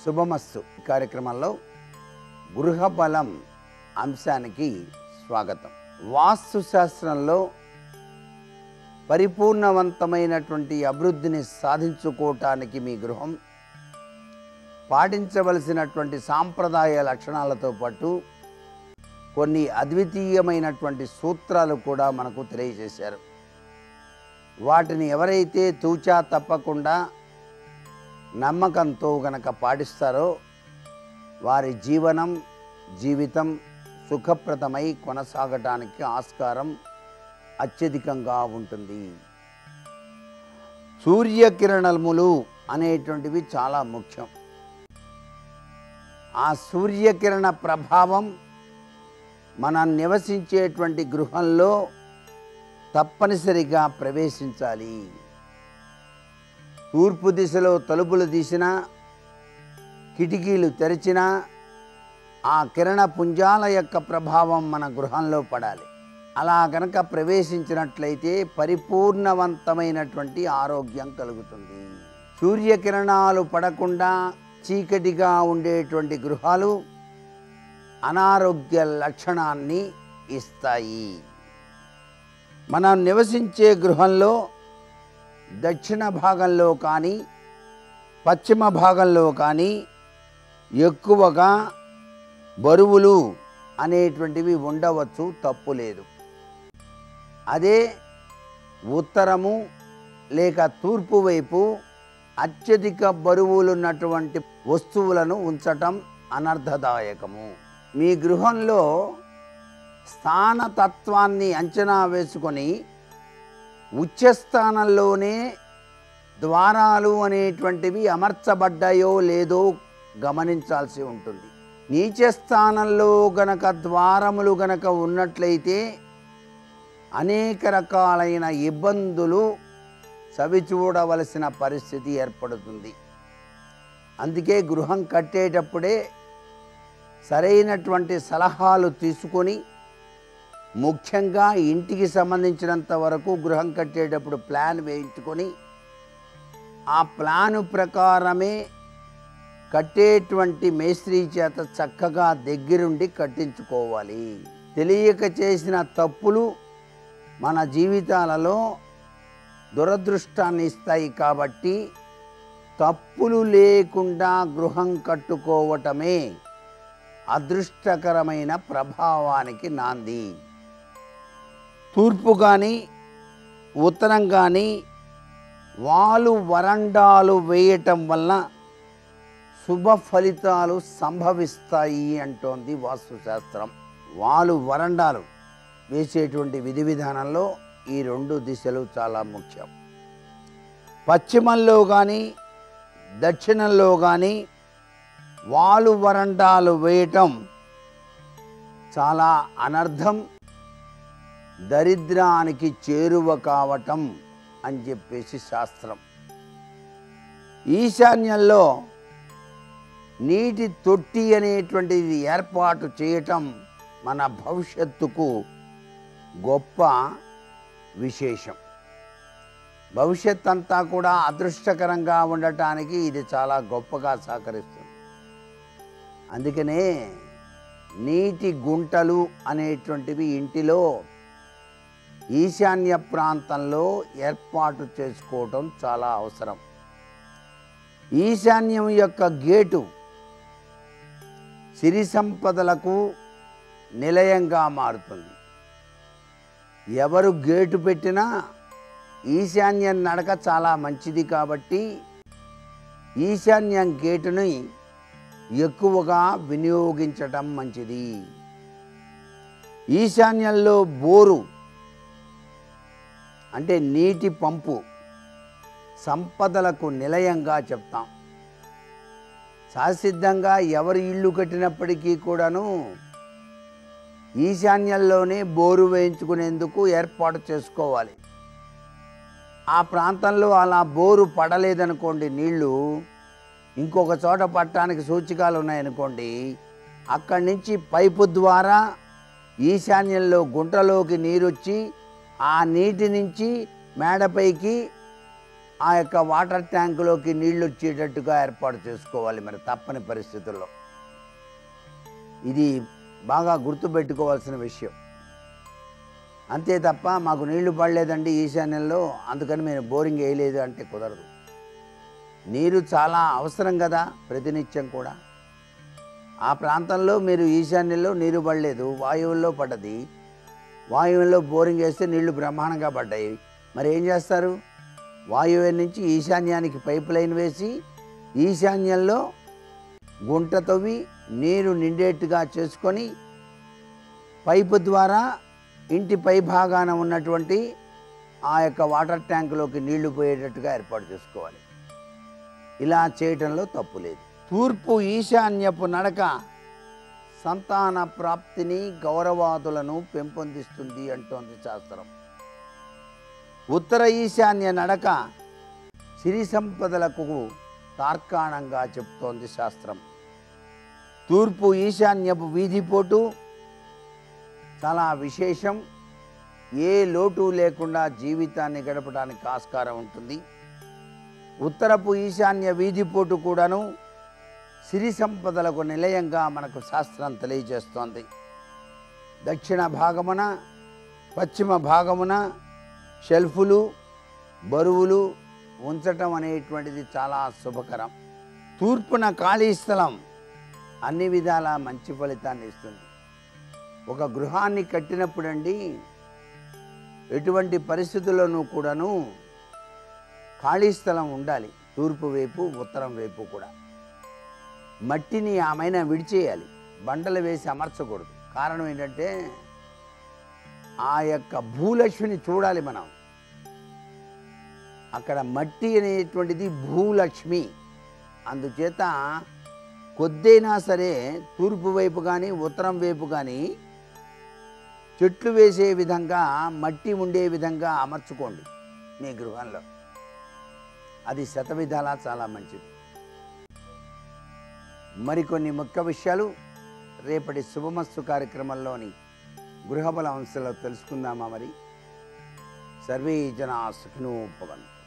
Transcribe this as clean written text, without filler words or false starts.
శుభమస్తు కార్యక్రమంలో గృహ బలం అంశానికి స్వాగతం. వాస్తు శాస్త్రంలో పరిపూర్ణవంతమైనటువంటి అభివృద్ధిని సాధించుకోవటానికి మీ గృహం పాటించవలసినటువంటి సాంప్రదాయ లక్షణాలతో పాటు కొన్ని అద్వితీయమైనటువంటి సూత్రాలు కూడా మనకు తెలియజేశారు. వాటిని ఎవరైతే తూచా తప్పకుండా నమ్మకంతో గనక పాటిస్తారో వారి జీవితం సుఖప్రదమై కొనసాగటానికి ఆస్కారం అత్యధికంగా ఉంటుంది. సూర్యకిరణములు అనేటువంటివి చాలా ముఖ్యం. ఆ సూర్యకిరణ ప్రభావం మనం నివసించేటువంటి గృహంలో తప్పనిసరిగా ప్రవేశించాలి. తూర్పు దిశలో తలుపులు తీసినా, కిటికీలు తెరిచినా ఆ కిరణ పుంజాల యొక్క ప్రభావం మన గృహంలో పడాలి. అలా కనుక ప్రవేశించినట్లయితే పరిపూర్ణవంతమైనటువంటి ఆరోగ్యం కలుగుతుంది. సూర్యకిరణాలు పడకుండా చీకటిగా ఉండేటువంటి గృహాలు అనారోగ్య లక్షణాన్ని ఇస్తాయి. మనం నివసించే గృహంలో దక్షిణ భాగంలో కానీ పశ్చిమ భాగంలో కానీ ఎక్కువగా బరువులు అనేటువంటివి ఉండవచ్చు, తప్పు లేదు. అదే ఉత్తరము లేక తూర్పు వైపు అత్యధిక బరువులున్నటువంటి వస్తువులను ఉంచటం అనర్థదాయకము. మీ గృహంలో స్థానతత్వాన్ని అంచనా వేసుకొని ఉచ్చస్థానంలోనే ద్వారాలు అనేటువంటివి అమర్చబడ్డాయో లేదో గమనించాల్సి ఉంటుంది. నీచ స్థానంలో గనక ద్వారములు గనక ఉన్నట్లయితే అనేక రకాలైన ఇబ్బందులు చవిచూడవలసిన పరిస్థితి ఏర్పడుతుంది. అందుకే గృహం కట్టేటప్పుడే సరైనటువంటి సలహాలు తీసుకొని, ముఖ్యంగా ఇంటికి సంబంధించినంత వరకు గృహం కట్టేటప్పుడు ప్లాన్ వేయించుకొని ఆ ప్లాను ప్రకారమే కట్టేటువంటి మేస్త్రీ చేత చక్కగా దగ్గరుండి కట్టించుకోవాలి. తెలియక చేసిన తప్పులు మన జీవితాలలో దురదృష్టాన్ని ఇస్తాయి. కాబట్టి తప్పులు లేకుండా గృహం కట్టుకోవటమే అదృష్టకరమైన ప్రభావానికి నాంది. తూర్పు కానీ ఉత్తరం కానీ వాలు వరండాలు వేయటం వల్ల శుభ ఫలితాలు సంభవిస్తాయి అంటోంది వాస్తుశాస్త్రం. వాలు వరండాలు వేసేటువంటి విధి విధానంలో ఈ రెండు దిశలు చాలా ముఖ్యం. పశ్చిమంలో కానీ దక్షిణంలో కానీ వాలు వరండాలు వేయటం చాలా అనర్థం, దరిద్రానికి చేరువ కావటం అని చెప్పేసి శాస్త్రం. ఈశాన్యంలో నీటి తొట్టి అనేటువంటిది ఏర్పాటు చేయటం మన భవిష్యత్తుకు గొప్ప విశేషం. భవిష్యత్ అంతా కూడా అదృష్టకరంగా ఉండటానికి ఇది చాలా గొప్పగా సహకరిస్తుంది. అందుకనే నీటి గుంటలు అనేటువంటివి ఇంటిలో ఈశాన్య ప్రాంతంలో ఏర్పాటు చేసుకోవటం చాలా అవసరం. ఈశాన్యం యొక్క గేటు సిరి సంపదలకు నిలయంగా మారుతుంది. ఎవరు గేటు పెట్టినా ఈశాన్యం నడక చాలా మంచిది. కాబట్టి ఈశాన్యం గేటుని ఎక్కువగా వినియోగించటం మంచిది. ఈశాన్యంలో బోరు అంటే నీటి పంపు సంపదలకు నిలయంగా చెప్తాం. సహసిద్ధంగా ఎవరు ఇల్లు కట్టినప్పటికీ కూడాను ఈశాన్యంలోనే బోరు వేయించుకునేందుకు ఏర్పాటు చేసుకోవాలి. ఆ ప్రాంతంలో అలా బోరు పడలేదనుకోండి, నీళ్లు ఇంకొక చోట పట్టడానికి సూచికలు ఉన్నాయనుకోండి, అక్కడి నుంచి పైపు ద్వారా ఈశాన్యంలో గుంటలోకి నీరు వచ్చి ఆ నీటి నుంచి మేడపైకి ఆ యొక్క వాటర్ ట్యాంకులోకి నీళ్లు వచ్చేటట్టుగా ఏర్పాటు చేసుకోవాలి మరి తప్పని పరిస్థితుల్లో. ఇది బాగా గుర్తుపెట్టుకోవాల్సిన విషయం. అంతే తప్ప మాకు నీళ్లు పడలేదండి ఈశాన్యంలో, అందుకని మేము బోరింగ్ వేయలేదు అంటే కుదరదు. నీరు చాలా అవసరం కదా ప్రతినిత్యం కూడా. ఆ ప్రాంతంలో మీరు ఈశాన్యంలో నీరు పడలేదు, వాయువుల్లో పడ్డది. వాయువుల్లో బోరింగ్ వేస్తే నీళ్లు బ్రహ్మాండంగా పడ్డాయి. మరి ఏం చేస్తారు? వాయువ్యం నుంచి ఈశాన్యానికి పైప్ లైన్ వేసి ఈశాన్యంలో గుంట తవ్వి నీరు నిండేట్టుగా చేసుకొని పైపు ద్వారా ఇంటి పై భాగాన ఉన్నటువంటి ఆ యొక్క వాటర్ ట్యాంకులోకి నీళ్లు పోయేటట్టుగా ఏర్పాటు చేసుకోవాలి. ఇలా చేయటంలో తప్పు లేదు. తూర్పు ఈశాన్యపు నడక సంతాన ప్రాప్తిని గౌరవాదులను పెంపొందిస్తుంది అంటోంది శాస్త్రం. ఉత్తర ఈశాన్య నడక సిరి సంపదలకు తార్కాణంగా చెప్తోంది శాస్త్రం. తూర్పు ఈశాన్యపు వీధిపోటు చాలా విశేషం. ఏ లోటు లేకుండా జీవితాన్ని గడపడానికి ఆస్కారం ఉంటుంది. ఉత్తరపు ఈశాన్య వీధిపోటు కూడాను సిరి సంపదలకు నిలయంగా మనకు శాస్త్రం తెలియజేస్తోంది. దక్షిణ భాగమున పశ్చిమ భాగమున షెల్ఫులు బరువులు ఉంచటం అనేటువంటిది చాలా శుభకరం. తూర్పున ఖాళీ స్థలం అన్ని విధాలా మంచి ఫలితాన్ని ఇస్తుంది. ఒక గృహాన్ని కట్టినప్పుడండి ఎటువంటి పరిస్థితుల్లోనూ కూడాను ఖాళీ స్థలం ఉండాలి. తూర్పు వైపు ఉత్తరం వైపు కూడా మట్టిని ఆమెన విడిచేయాలి, బండలు వేసి అమర్చకూడదు. కారణం ఏంటంటే ఆ యొక్క భూలక్ష్మిని చూడాలి మనం. అక్కడ మట్టి అనేటువంటిది భూలక్ష్మి. అందుచేత కొద్దైనా సరే తూర్పు వైపు కానీ ఉత్తరం వైపు కానీ చెట్లు వేసే విధంగా మట్టి ఉండే విధంగా అమర్చుకోండి మీ గృహంలో. అది శతవిధాలా చాలా మంచిది. మరికొన్ని ముఖ్య విషయాలు రేపటి శుభమస్తు కార్యక్రమంలోని గృహబల అంశంలో తెలుసుకుందామా? మరి సర్వే జనా సుఖినో భవంతు.